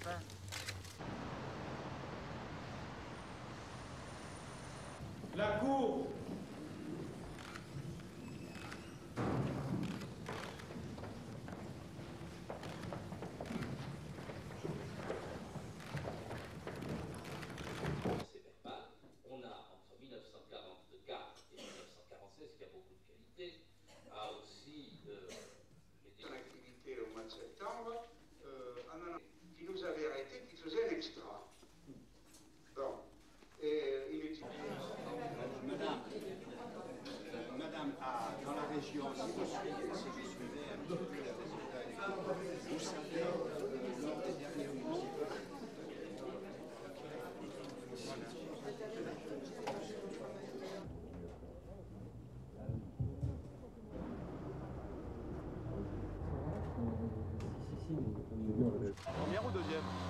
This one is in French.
destin. La Cour on a entre 1944 et 1946, qui a beaucoup de qualité, a aussi une activité au mois de septembre, qui nous avait arrêté, qui faisait un extra. Bon. Et il est... Madame, dans la région, si vous suivez un petit peu les résultats électoraux, vous savez, lors des dernières municipales, Première ou deuxième?